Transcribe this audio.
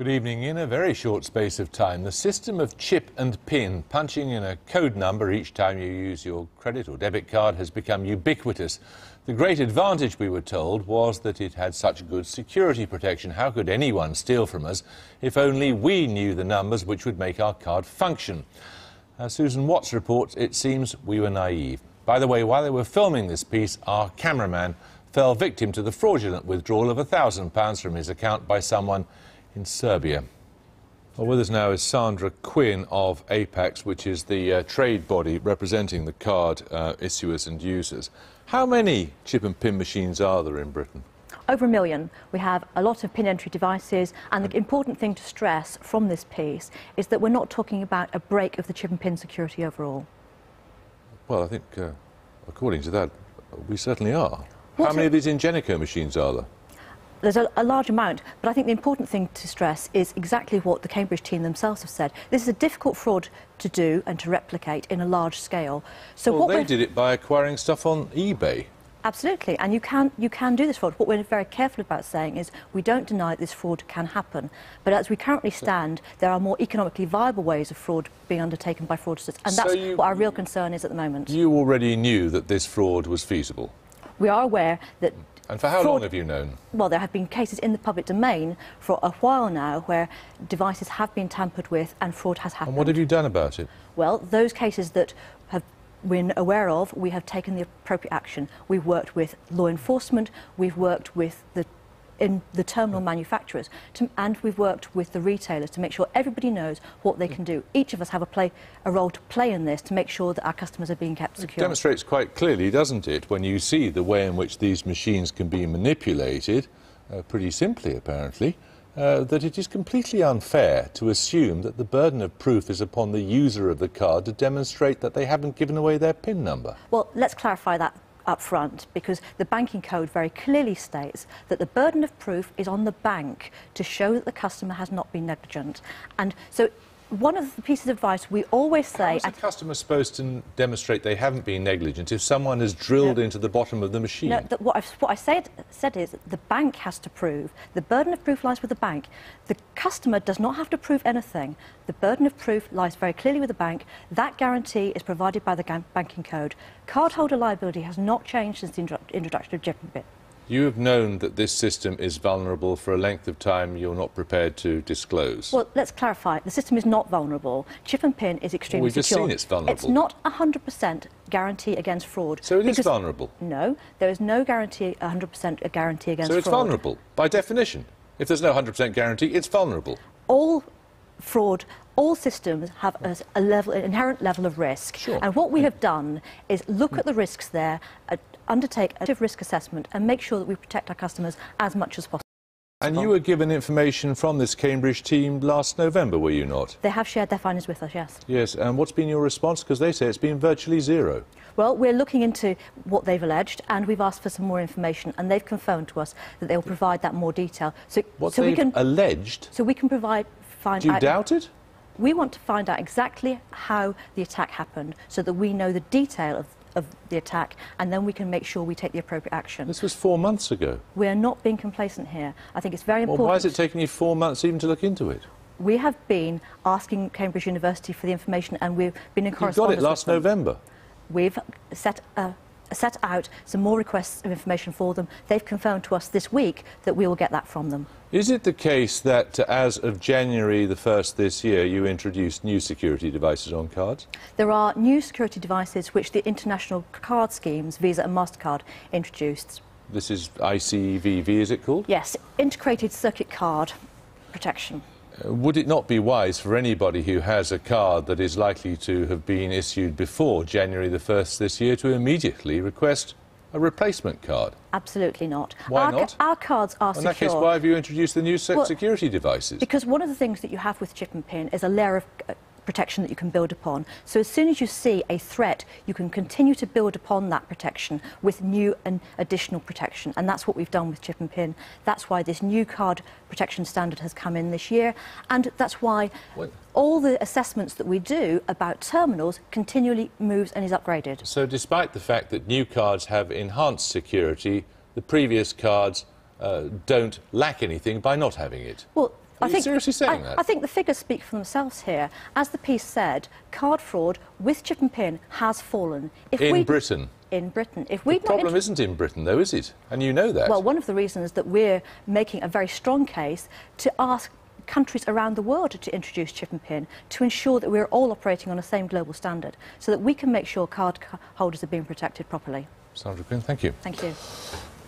Good evening. In a very short space of time, the system of chip and pin, punching in a code number each time you use your credit or debit card, has become ubiquitous. The great advantage, we were told, was that it had such good security protection. How could anyone steal from us if only we knew the numbers which would make our card function? As Susan Watts reports, it seems we were naive. By the way, while they were filming this piece, our cameraman fell victim to the fraudulent withdrawal of £1,000 from his account by someone in Serbia. Well, with us now is Sandra Quinn of Apex, which is the trade body representing the card issuers and users. How many chip and pin machines are there in Britain? Over 1 million. We have a lot of pin entry devices, and the important thing to stress from this piece is that we're not talking about a break of the chip and pin security overall. Well, I think, according to that, we certainly are. How many of these Ingenico machines are there? There's a large amount, but I think the important thing to stress is exactly what the Cambridge team themselves have said. This is a difficult fraud to do and to replicate in a large scale. So well, they did it by acquiring stuff on eBay. Absolutely, and you can do this fraud. What we're very careful about saying is we don't deny that this fraud can happen, but as we currently stand, there are more economically viable ways of fraud being undertaken by fraudsters, and that's what our real concern is at the moment. You already knew that this fraud was feasible? We are aware that. And for how long have you known? Well, there have been cases in the public domain for a while now where devices have been tampered with and fraud has happened. And what have you done about it? Well, those cases that have been aware of, we have taken the appropriate action. We've worked with law enforcement, we've worked with the terminal manufacturers, and we've worked with the retailers to make sure everybody knows what they can do. Each of us have a role to play in this to make sure that our customers are being kept secure. It demonstrates quite clearly, doesn't it, when you see the way in which these machines can be manipulated, pretty simply apparently, that it is completely unfair to assume that the burden of proof is upon the user of the card to demonstrate that they haven't given away their PIN number. Well, let's clarify that up front, because the banking code very clearly states that the burden of proof is on the bank to show that the customer has not been negligent. And so one of the pieces of advice we always say... How is the customer supposed to demonstrate they haven't been negligent if someone has drilled into the bottom of the machine? No, what I said is the bank has to prove. The burden of proof lies with the bank. The customer does not have to prove anything. The burden of proof lies very clearly with the bank. That guarantee is provided by the banking code. Cardholder liability has not changed since the introduction of chip and pin. You have known that this system is vulnerable for a length of time you're not prepared to disclose. Well, let's clarify. The system is not vulnerable. Chip and pin is extremely we've just secure. seen it's vulnerable. It's not 100% guarantee against fraud. So it is vulnerable? No, there is no guarantee, 100% guarantee against fraud. So it's vulnerable, by definition. If there's no 100% guarantee, it's vulnerable. All systems have an inherent level of risk. Sure. And what we have done is look at the risks there, undertake a risk assessment and make sure that we protect our customers as much as possible. And you were given information from this Cambridge team last November, were you not? They have shared their findings with us, yes. Yes, and what's been your response? Because they say it's been virtually zero. Well, we're looking into what they've alleged, and we've asked for some more information, and they've confirmed to us that they'll provide that more detail. Alleged? So we can find out... Do you doubt it? We want to find out exactly how the attack happened, so that we know the detail of the attack, and then we can make sure we take the appropriate action. This was 4 months ago. We are not being complacent here. I think it's very important. Well, why has it taken you 4 months even to look into it? We have been asking Cambridge University for the information, and we've been in correspondence. You got it last November. We've set out some more requests of information for them. They've confirmed to us this week that we will get that from them. Is it the case that as of January the 1st this year you introduced new security devices on cards? There are new security devices which the international card schemes, Visa and MasterCard, introduced. This is ICVV, is it called? Yes, Integrated Circuit Card Protection. Would it not be wise for anybody who has a card that is likely to have been issued before January the 1st this year to immediately request a replacement card? Absolutely not. Why not? Our cards are secure. In that case, why have you introduced the new security devices? Because one of the things that you have with chip and pin is a layer of protection that you can build upon. So as soon as you see a threat, you can continue to build upon that protection with new and additional protection. And that's what we've done with chip and pin. That's why this new card protection standard has come in this year. And that's why all the assessments that we do about terminals continually moves and is upgraded. So despite the fact that new cards have enhanced security, the previous cards don't lack anything by not having it? Well, Are you seriously saying that? I think the figures speak for themselves here. As the piece said, card fraud with chip and pin has fallen. In Britain? In Britain. The problem isn't in Britain, though, is it? And you know that. Well, one of the reasons that we're making a very strong case to ask countries around the world to introduce chip and pin to ensure that we're all operating on the same global standard so that we can make sure card holders are being protected properly. Sandra Quinn, thank you. Thank you.